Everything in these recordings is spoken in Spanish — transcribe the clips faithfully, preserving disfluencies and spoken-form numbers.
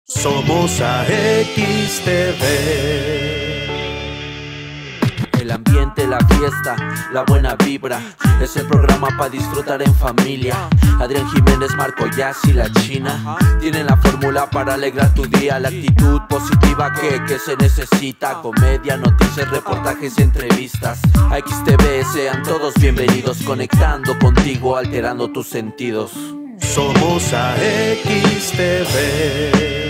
Somos A X T V. El ambiente, la fiesta, la buena vibra, es el programa para disfrutar en familia. Adrián Jiménez, Marco Jazz y la China tienen la fórmula para alegrar tu día. La actitud positiva que, que se necesita. Comedia, noticias, reportajes, entrevistas. A X T V, sean todos bienvenidos, conectando contigo, alterando tus sentidos. Somos A X T V.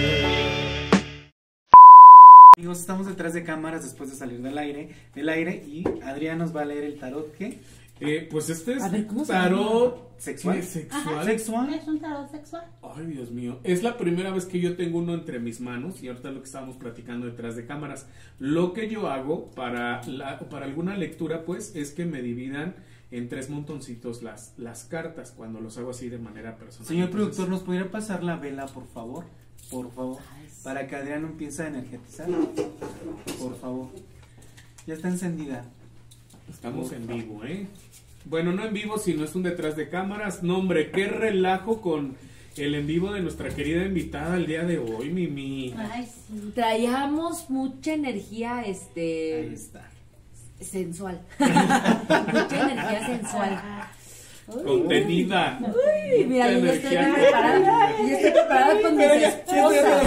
Amigos, estamos detrás de cámaras después de salir del aire, del aire y Adrián nos va a leer el tarot. ¿Qué? Eh, pues este es ver, ¿cómo se tarot ¿Sexual? ¿Qué? ¿Sexual? Ajá. ¿Sexual? ¿Es un tarot sexual? Ay, Dios mío, es la primera vez que yo tengo uno entre mis manos y ahorita lo que estábamos platicando detrás de cámaras. Lo que yo hago para, la, para alguna lectura, pues, es que me dividan en tres montoncitos las, las cartas cuando los hago así de manera personal. Señor Entonces, productor, ¿nos podría pasar la vela, por favor? Por favor, Ay, sí. para que Adrián empiece a energetizar. Por favor. Ya está encendida. Estamos en vivo, ¿eh? Bueno, no en vivo, sino es un detrás de cámaras. No, hombre, qué relajo con el en vivo de nuestra querida invitada el día de hoy, Mimi. Ay, sí. Traíamos mucha energía, Ahí este, está. sensual. Mucha energía sensual. Uy, Contenida. uy, mira, yo ya estoy Energía. preparada. Yo estoy preparada con mis esposas.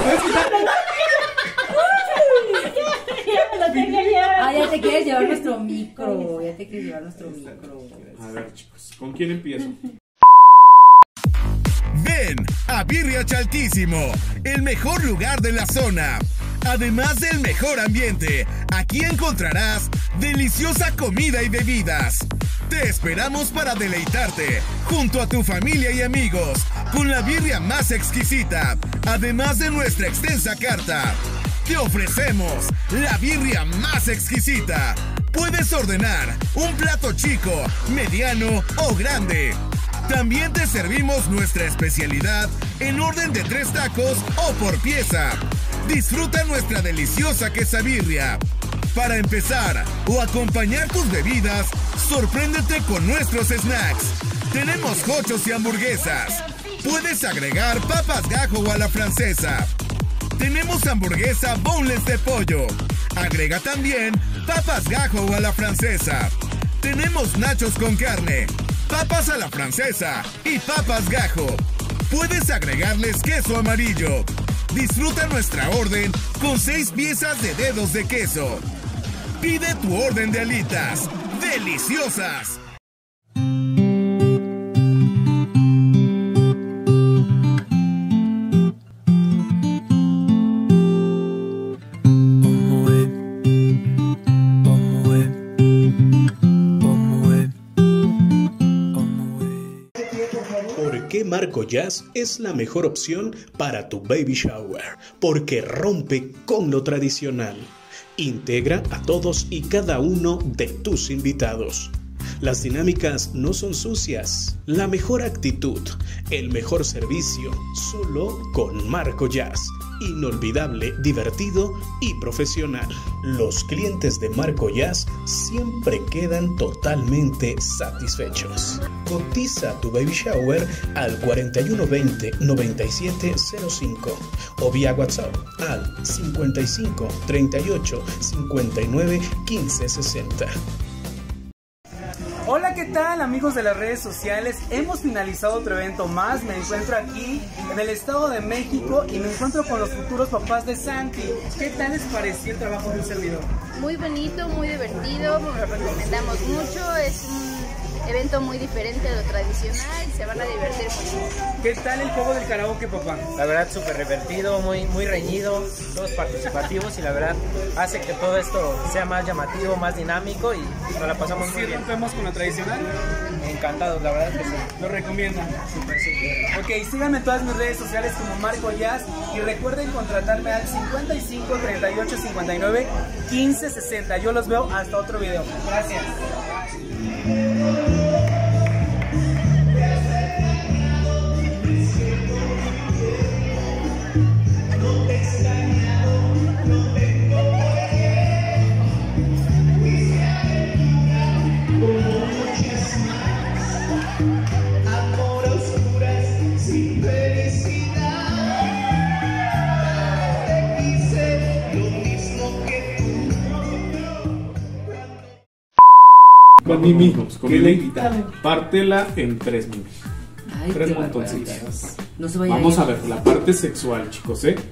Ah, ya te quieres llevar nuestro micro. Ya te quieres llevar nuestro micro. A ver, chicos, ¿con quién empiezo? Ven a Birria Chaltísimo, el mejor lugar de la zona. Además del mejor ambiente, aquí encontrarás deliciosa comida y bebidas. Te esperamos para deleitarte junto a tu familia y amigos con la birria más exquisita, además de nuestra extensa carta. Te ofrecemos la birria más exquisita. Puedes ordenar un plato chico, mediano o grande. También te servimos nuestra especialidad en orden de tres tacos o por pieza. Disfruta nuestra deliciosa quesabirria. Para empezar o acompañar tus bebidas, sorpréndete con nuestros snacks. Tenemos hochos y hamburguesas. Puedes agregar papas gajo o a la francesa. Tenemos hamburguesa boneless de pollo. Agrega también papas gajo o a la francesa. Tenemos nachos con carne, papas a la francesa y papas gajo. Puedes agregarles queso amarillo. Disfruta nuestra orden con seis piezas de dedos de queso. Pide tu orden de alitas. ¡Deliciosas! ¿Por qué Marco Jazz es la mejor opción para tu baby shower? Porque rompe con lo tradicional. Integra a todos y cada uno de tus invitados. Las dinámicas no son sucias. La mejor actitud, el mejor servicio, solo con Marco Jazz. Inolvidable, divertido y profesional. Los clientes de Marco Jazz siempre quedan totalmente satisfechos. Cotiza tu baby shower al cuarenta y uno veinte noventa y siete cero cinco o vía WhatsApp al cincuenta y cinco treinta y ocho cincuenta y nueve quince sesenta. Hola, ¿qué tal, amigos de las redes sociales? Hemos finalizado otro evento más. Me encuentro aquí en el Estado de México y me encuentro con los futuros papás de Santi. ¿Qué tal les pareció el trabajo de un servidor? Muy bonito, muy divertido, lo recomendamos mucho, es un evento muy diferente a lo tradicional, se van a divertir mucho. ¿Qué tal el juego del karaoke, papá? La verdad súper divertido, muy, muy reñido, todos participativos y la verdad hace que todo esto sea más llamativo, más dinámico y nos la pasamos muy ¿Sí bien. rompemos con lo tradicional? Encantados, la verdad que sí. ¿Lo recomiendan? Súper, sí. Ok, síganme en todas mis redes sociales como Marco Jazz y recuerden contratarme al cincuenta y cinco treinta y ocho cincuenta y nueve quince sesenta. Yo los veo hasta otro video. Gracias. Amor a oscuras, sin felicidad. Mimi. Vamos con Mimi. Pártela en tres, Mimi. Ay, Tres qué montoncitos. barbaridad. No se vaya Vamos a a ver, la parte sexual, chicos, ¿eh?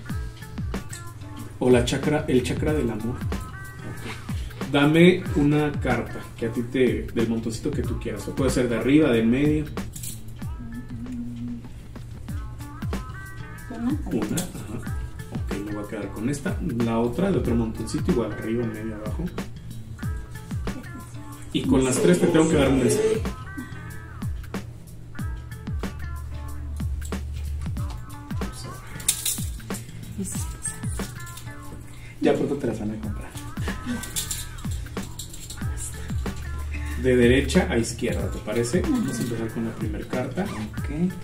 O la chakra, el chakra del amor. Okay. Dame una carta que a ti te, del montoncito que tú quieras. O puede ser de arriba, de en medio. Una, ajá. Ok, me voy a quedar con esta. La otra de otro montoncito, igual arriba, en medio, abajo. Y con las tres te tengo que dar un mensaje. Ya pronto te las van a comprar. De derecha a izquierda, ¿te parece? Vamos a empezar con la primera carta. Ok.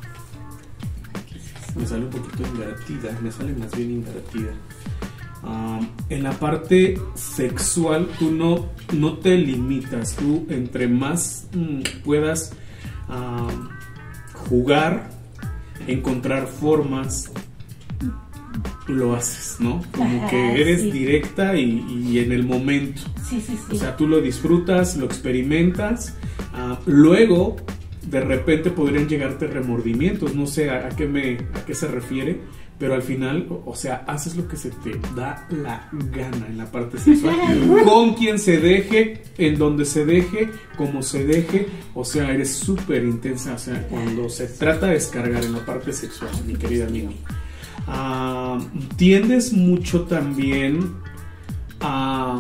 Me sale un poquito invertida, me sale más bien invertida. Um, en la parte sexual tú no, no te limitas, tú entre más mm, puedas um, jugar, encontrar formas, lo haces, ¿no? Como Ajá, que eres sí. directa y, y en el momento. Sí, sí, sí. O sea, tú lo disfrutas, lo experimentas, uh, luego de repente podrían llegarte remordimientos, no sé a, a qué me a qué se refiere, pero al final, o, o sea, haces lo que se te da la gana en la parte sexual, con quien se deje, en donde se deje, como se deje, o sea, eres súper intensa, o sea, cuando se trata de descargar en la parte sexual, mi querida Mimi. Uh, tiendes mucho también a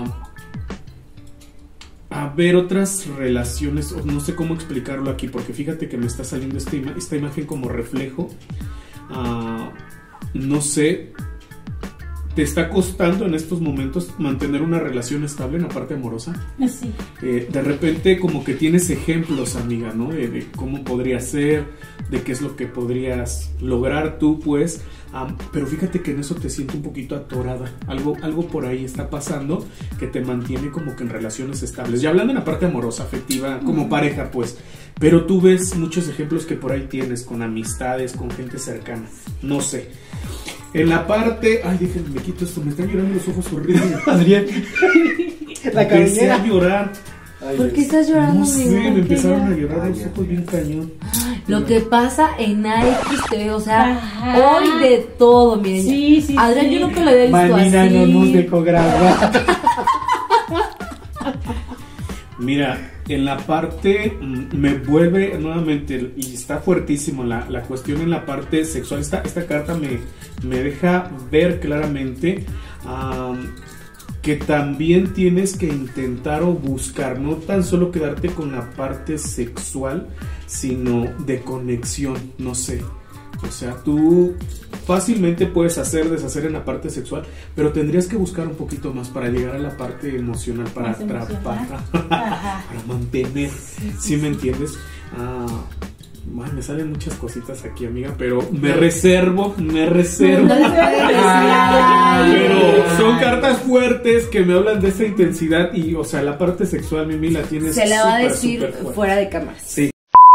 a ver otras relaciones, no sé cómo explicarlo aquí, porque fíjate que me está saliendo esta, ima esta imagen como reflejo. Uh, no sé, ¿te está costando en estos momentos mantener una relación estable en la parte amorosa? Sí. Eh, de repente como que tienes ejemplos, amiga, ¿no? De, de cómo podría ser, de qué es lo que podrías lograr tú, pues. Um, pero fíjate que en eso te siento un poquito atorada. Algo, algo por ahí está pasando que te mantiene como que en relaciones estables. Ya hablando en la parte amorosa, afectiva, como uh-huh. pareja, pues. Pero tú ves muchos ejemplos que por ahí tienes con amistades, con gente cercana. No sé. En la parte... Ay, déjenme, me quito esto. Me están llorando los ojos horribles. Adrián. La Empecé cabellera. a llorar. Ay, ¿por qué estás llorando, no sé, amigo? me empezaron a llorar Ay, los ya. ojos bien cañón. Lo que pasa en A X T V, o sea, Ajá. hoy de todo, miren. Sí, sí, Adrián, sí. yo nunca lo había visto Manina así. no nos dejó grabar. Mira, en la parte mm, me vuelve nuevamente, y está fuertísimo la, la cuestión en la parte sexual. Esta, esta carta me, me deja ver claramente um, que también tienes que intentar o buscar, no tan solo quedarte con la parte sexual, sino de conexión, no sé. O sea, tú fácilmente puedes hacer, deshacer en la parte sexual, pero tendrías que buscar un poquito más para llegar a la parte emocional, para Más emocional. atrapar, Ajá. para mantener, Sí, ¿sí, sí, me sí. entiendes? Ah, ay, me salen muchas cositas aquí, amiga, pero me reservo, me reservo. No les voy a decir. Ay, pero son cartas fuertes que me hablan de esa intensidad y, o sea, la parte sexual, Mimi, la tienes Se la va a súper, decir súper fuerte. fuera de cámaras. Sí.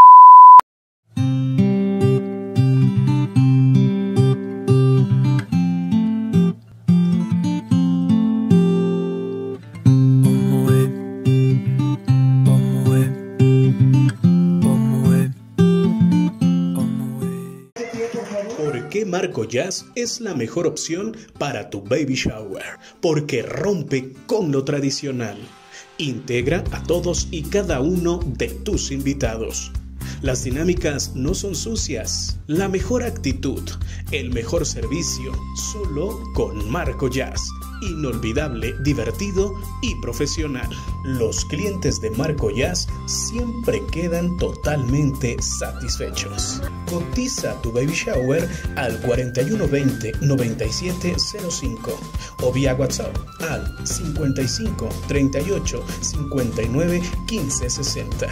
¿Por qué Marco Jazz es la mejor opción para tu baby shower? Porque rompe con lo tradicional. Integra a todos y cada uno de tus invitados. Las dinámicas no son sucias. La mejor actitud, el mejor servicio, solo con Marco Jazz. Inolvidable, divertido y profesional. Los clientes de Marco Jazz siempre quedan totalmente satisfechos. Cotiza tu baby shower al cuarenta y uno veinte, noventa y siete cero cinco o vía WhatsApp al cincuenta y cinco, treinta y ocho, cincuenta y nueve, quince sesenta.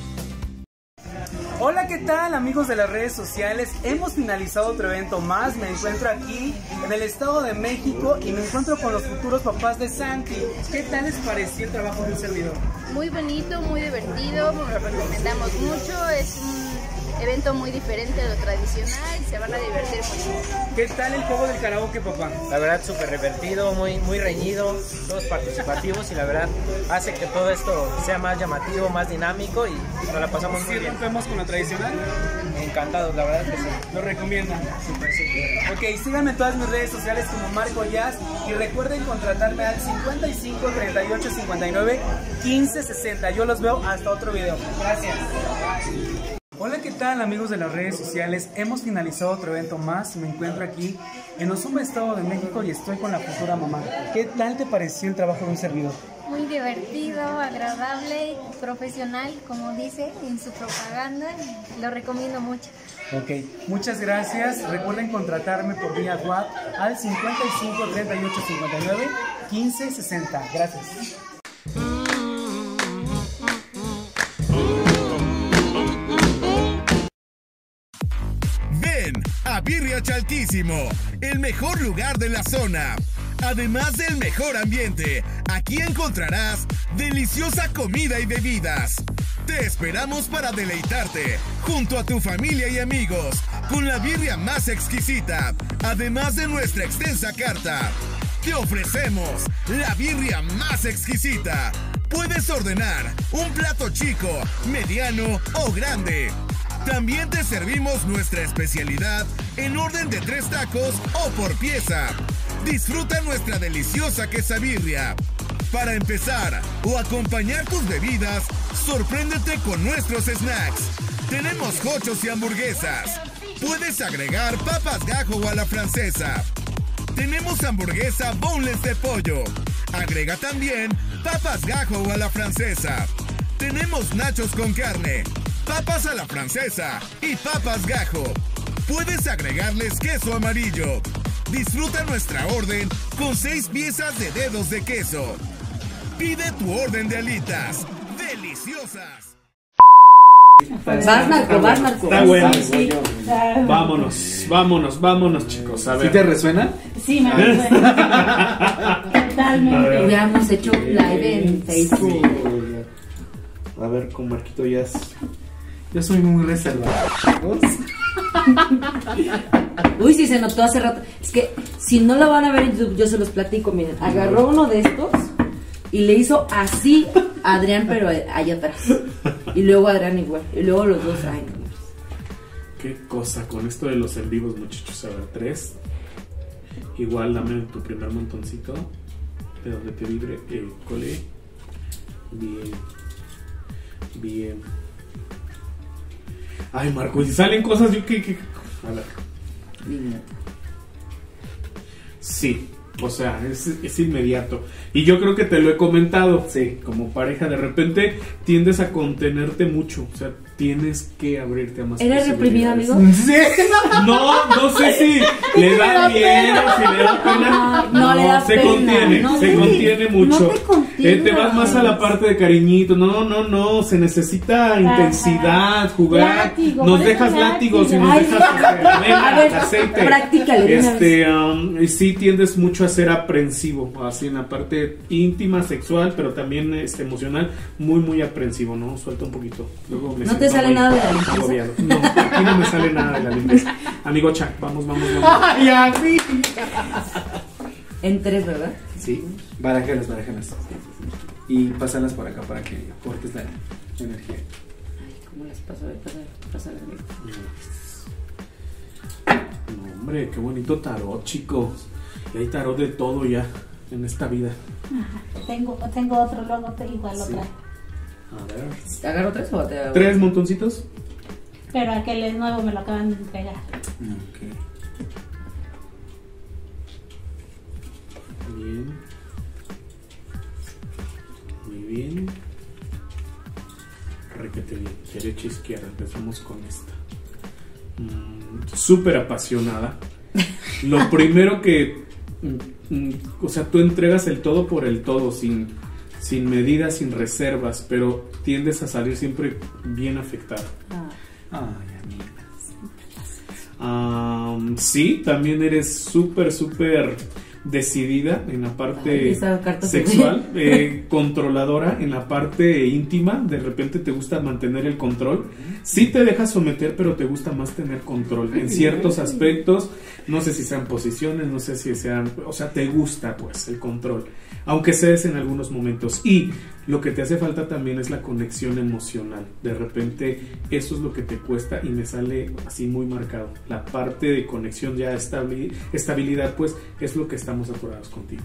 Hola, ¿qué tal, amigos de las redes sociales? Hemos finalizado otro evento más. Me encuentro aquí en el Estado de México y me encuentro con los futuros papás de Santi. ¿Qué tal les pareció el trabajo de un servidor? Muy bonito, muy divertido, lo recomendamos mucho. Es un evento muy diferente a lo tradicional y se van a divertir mucho. ¿Qué tal el juego del karaoke, papá? La verdad súper divertido, muy, muy reñido, todos participativos y la verdad hace que todo esto sea más llamativo, más dinámico y nos la pasamos muy ¿Sí bien. rompemos con lo tradicional? Encantados, la verdad que sí. ¿Lo recomiendan? Súper, súper. Ok, síganme en todas mis redes sociales como Marco Jazz y recuerden contratarme al cincuenta y cinco, treinta y ocho, cincuenta y nueve, quince, sesenta. Yo los veo hasta otro video. Gracias. Hola, ¿qué tal amigos de las redes sociales? Hemos finalizado otro evento más. Me encuentro aquí en Ozumba, Estado de México y estoy con la futura mamá. ¿Qué tal te pareció el trabajo de un servidor? Muy divertido, agradable, profesional, como dice en su propaganda. Lo recomiendo mucho. Ok, muchas gracias. Recuerden contratarme por vía WhatsApp al cincuenta y cinco, treinta y ocho, cincuenta y nueve, quince, sesenta. Gracias. Ven a Birria Chaltísimo, el mejor lugar de la zona. Además del mejor ambiente, aquí encontrarás deliciosa comida y bebidas. Te esperamos para deleitarte junto a tu familia y amigos con la birria más exquisita, además de nuestra extensa carta. Te ofrecemos la birria más exquisita. Puedes ordenar un plato chico, mediano o grande. También te servimos nuestra especialidad en orden de tres tacos o por pieza. Disfruta nuestra deliciosa quesabirria. Para empezar o acompañar tus bebidas, sorpréndete con nuestros snacks. Tenemos hochos y hamburguesas. Puedes agregar papas gajo o a la francesa. Tenemos hamburguesa boneless de pollo. Agrega también papas gajo o a la francesa. Tenemos nachos con carne, papas a la francesa y papas gajo. Puedes agregarles queso amarillo. Disfruta nuestra orden con seis piezas de dedos de queso. Pide tu orden de alitas. ¡Deliciosas! Vas, Marco, vas, Marco. Está bueno. Sí. Vámonos, vámonos, vámonos, chicos. A ver. ¿Sí te resuena? Sí, me resuena. Totalmente. Hubiéramos hecho live en Facebook. A ver, con Marquito ya es... Yo soy muy reservado. Uy, sí se notó hace rato. Es que si no lo van a ver en YouTube, yo se los platico. Miren, agarró uno de estos y le hizo así a Adrián, pero allá atrás. Y luego Adrián igual. Y luego los dos. Ay, no. Qué cosa con esto de los en vivos, muchachos. A ver, tres. Igual dame tu primer montoncito de donde te vibre el cole. Bien. Bien. Ay, Marco, y si salen cosas, yo que. que... A ver. Sí, o sea, es, es inmediato. Y yo creo que te lo he comentado. Sí, como pareja, de repente tiendes a contenerte mucho. O sea, tienes que abrirte a más ¿Eres reprimido, amigo? Sí. No, no sé si le da miedo, si le da pena. No, no le da se pena. contiene, No se te- contiene mucho. no te contienes. Eh, te vas más a la parte de cariñito. No, no, no, se necesita intensidad, jugar. Látigo, nos por dejas eso látigos y látigo. nos Ay, dejas sí. arena, A ver, aceite. practícalo de una Este, um, y sí tiendes mucho a ser aprensivo, así en la parte íntima, sexual, pero también este, emocional, muy, muy aprensivo, ¿no? Suelta un poquito. Luego me ¿No te siento sale muy nada de la limpieza? agobiado. No, aquí no me sale nada de la limpieza. Amigo Chuck, vamos, vamos, vamos. ¡Ay, así! En tres, ¿verdad? Sí, barájalas, barájalas. Y pásalas por acá para que cortes la energía. Ay, ¿cómo las paso? A ver, pásale, pásale, amigo. No, hombre, qué bonito tarot, chicos. Y hay tarot de todo ya en esta vida. Tengo, tengo otro, luego te igual Sí. otra. A ver. ¿Te agarro tres o te agarro? ¿Tres montoncitos? Pero aquel es nuevo, me lo acaban de entregar. Ok. Bien. Muy bien. Requete bien. Derecha, izquierda. Empezamos con esta. Mm, súper apasionada. Lo primero que... mm, mm, o sea, tú entregas el todo por el todo, sin, sin medidas, sin reservas, pero tiendes a salir siempre bien afectado. Ay, amiga. Um, sí, también eres súper, súper decidida en la parte Ay, esa carta se sexual, eh, controladora en la parte íntima, de repente te gusta mantener el control, sí te dejas someter, pero te gusta más tener control en ciertos aspectos, no sé si sean posiciones, no sé si sean, o sea, te gusta pues el control, aunque cedes en algunos momentos, y lo que te hace falta también es la conexión emocional. De repente eso es lo que te cuesta y me sale así muy marcado. La parte de conexión, ya estabil- estabilidad, pues es lo que estamos apurados contigo.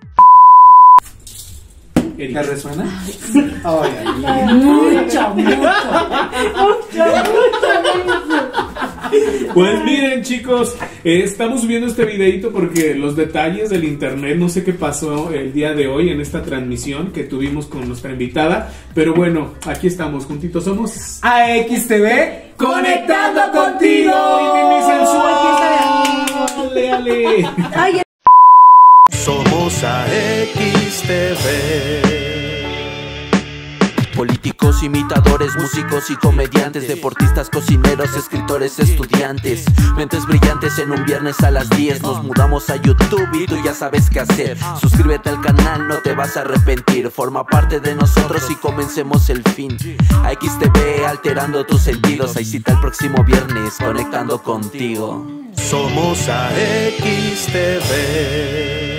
¿Te resuena? Sí. Ay, ay, mucho, mucho, mucho, mucho. Pues miren, chicos, eh, estamos subiendo este videito porque los detalles del internet, no sé qué pasó el día de hoy en esta transmisión que tuvimos con nuestra invitada, pero bueno, aquí estamos juntitos, somos A X T V Conectando Contigo y Mimi Sensual. Ale, ale. Ay, Somos A X T V. Políticos, imitadores, músicos y comediantes, deportistas, cocineros, escritores, estudiantes, mentes brillantes. En un viernes a las diez nos mudamos a YouTube y tú ya sabes qué hacer. Suscríbete al canal, no te vas a arrepentir. Forma parte de nosotros y comencemos el fin. A X T V, alterando tus sentidos. Hay cita el próximo viernes, conectando contigo. Somos A X T V.